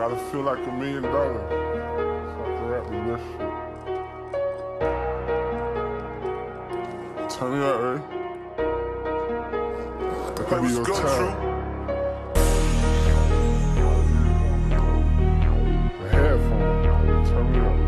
Gotta feel like $1 million so I can rap the best shit. Turn me up, right? That could be your time. The headphone. Turn me up.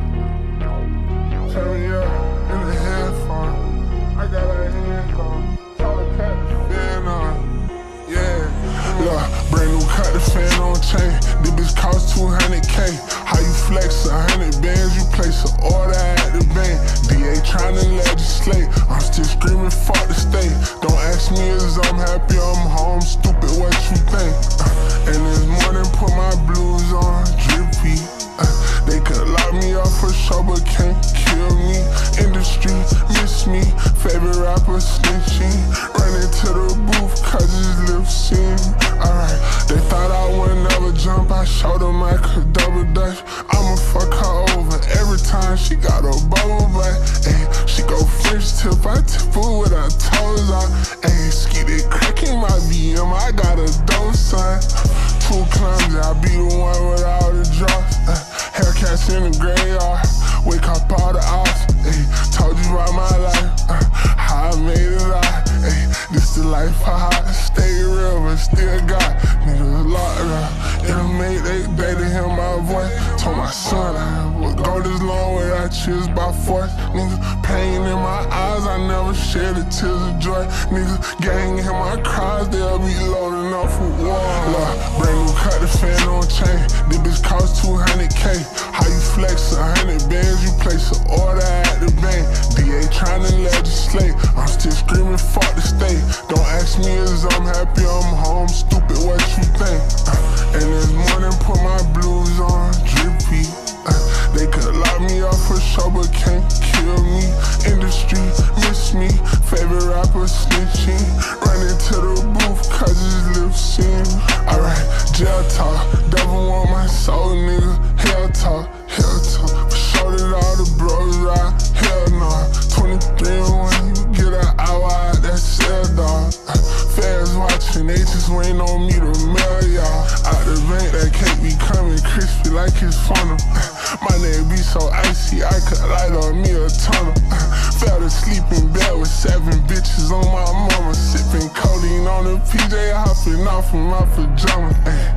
Turn me up in the headphone. I got a headphone. Tell the cat to fan on. Yeah. Look, brand new cut the fan on chain. This bitch cost 200K. How you flex 100 bands? You place an order at the bank. DA tryna legislate. I'm still screaming, fuck the state. Don't ask me as I'm happy I'm home. Stupid, what you think? And this morning put my blues on drippy. They could lock me up for sure, but can't kill me. Industry miss me. Favorite rapper snitching. Running to the booth cause his lips seem alright. They thought I would never jump. I showed them I could double dutch. I'ma fuck her over every time she got a bubble butt. Ayy, she go French tip. I tip her with her toes on. Ayy, ski they cracking my BM. I got a dope son. Too clumsy. I be the one with all the drops. Hellcats in the graveyard. Wake up all the odds. Ayy, told you about my life. How I made it out. Ayy, this the life I stay real, but still got niggas locked up. It'll make they to hear my voice. Told my son I would go this long without tears by force. Nigga, pain in my eyes, I never shed the tears of joy. Nigga, gang in my cries, they'll be loading up for war. Look, brand new cut the fan on chain. This bitch cost 200K. How you flex 100 bands? You place an order at the bank. DA tryna legislate. I'm still screaming, fuck the state. Don't ask me as I'm happy I'm home. Stupid, what you think? And this morning put my blues on drippy. They could lock me up for sure, but can't kill me. Industry miss me. Favorite rapper snitching. Running to the booth cause his lips seem alright. Jail talk, devil want my soul, nigga. Hell talk, hell talk. For sure that all the bros ride. Hell nah. 23 and 1, you get an hour out that cell, dog. Fans watching, they just waiting on me to mail y'all. Out the bank, that cake be coming crispy like it's funnel. My name be so icy, I could light on me a tunnel. Fell asleep in bed with 7 bitches on my mama. Sipping codeine on the PJ, hopping off in my pajamas.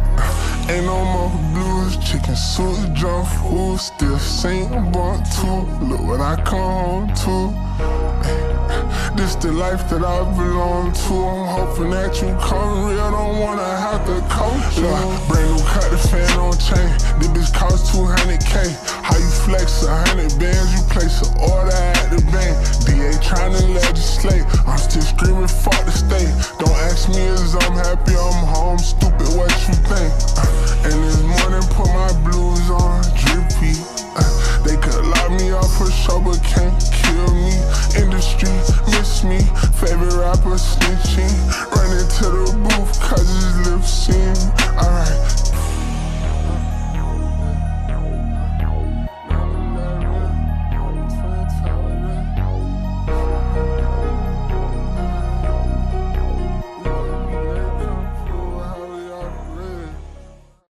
Ain't no more blues, chicken soup, junk food. Still sing blunt too. Look what I come home to. This the life that I belong to. I'm hoping that you come real. Don't wanna have to coach you. Brand new cut the fan on chain. This bitch cost 200K. How you flex 100 bands? You place an order at the bank. DA tryna legislate. I'm still screaming, fuck the state. Don't ask me as I'm happy I'm home. Stupid, what you think? And this morning put my blues on drippy. They could lock me up for sure, but can't kill me. Industry miss me. Favorite rapper snitching. Running to the